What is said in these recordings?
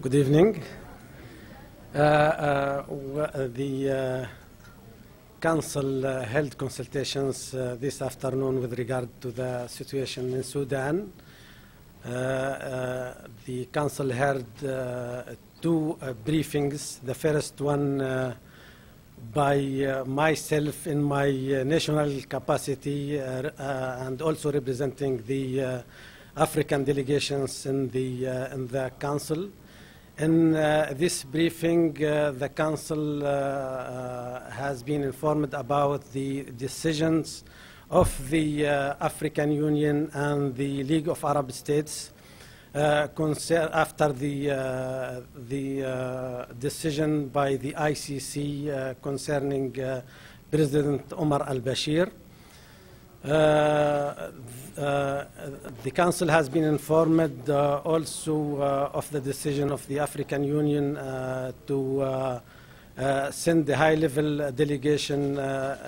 Good evening. The Council held consultations this afternoon with regard to the situation in Sudan. The Council heard two briefings. The first one by myself in my national capacity and also representing the African delegations in the Council. In this briefing, the Council has been informed about the decisions of the African Union and the League of Arab States after the decision by the ICC concerning President Omar al-Bashir. The Council has been informed also of the decision of the African Union to send a high-level delegation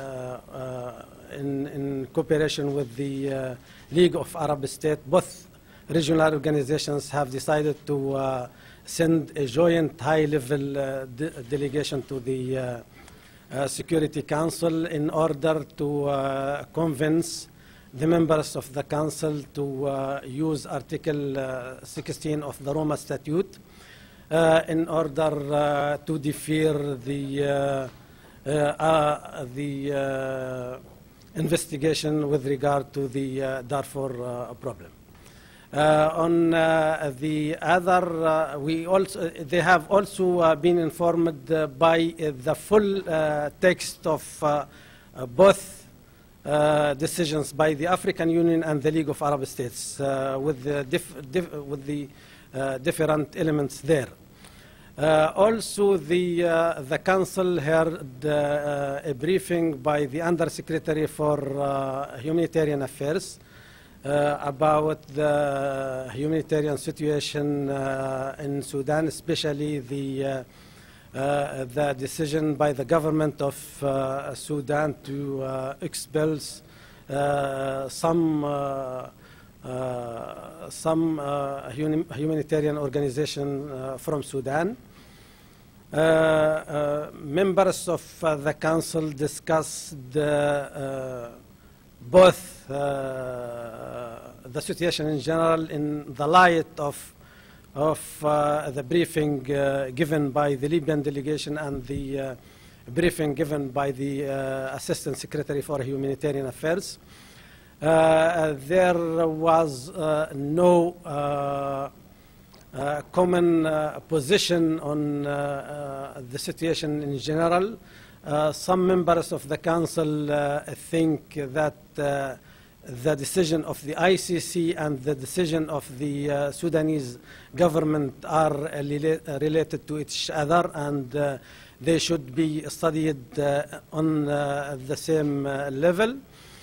in cooperation with the League of Arab States. Both regional organizations have decided to send a joint high-level delegation to the Security Council in order to convince the members of the Council to use Article 16 of the Roma Statute in order to defer the investigation with regard to the Darfur problem. On the other, they have also been informed by the full text of both decisions by the African Union and the League of Arab States with the different elements there. Also, the Council heard a briefing by the Undersecretary for Humanitarian Affairs about the humanitarian situation in Sudan, especially the decision by the government of Sudan to expel some humanitarian organization from Sudan. Members of the Council discussed both the situation in general in the light of the briefing given by the Libyan delegation and the briefing given by the Assistant Secretary for Humanitarian Affairs. There was no common position on the situation in general. Some members of the Council think that the decision of the ICC and the decision of the Sudanese government are related to each other, and they should be studied on the same level.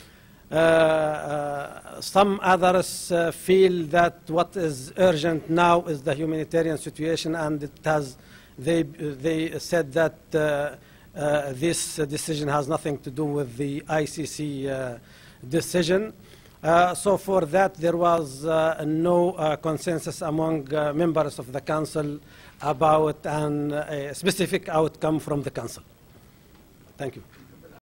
Some others feel that what is urgent now is the humanitarian situation, and they said that this decision has nothing to do with the ICC decision. So for that, there was no consensus among members of the Council about a specific outcome from the Council. Thank you.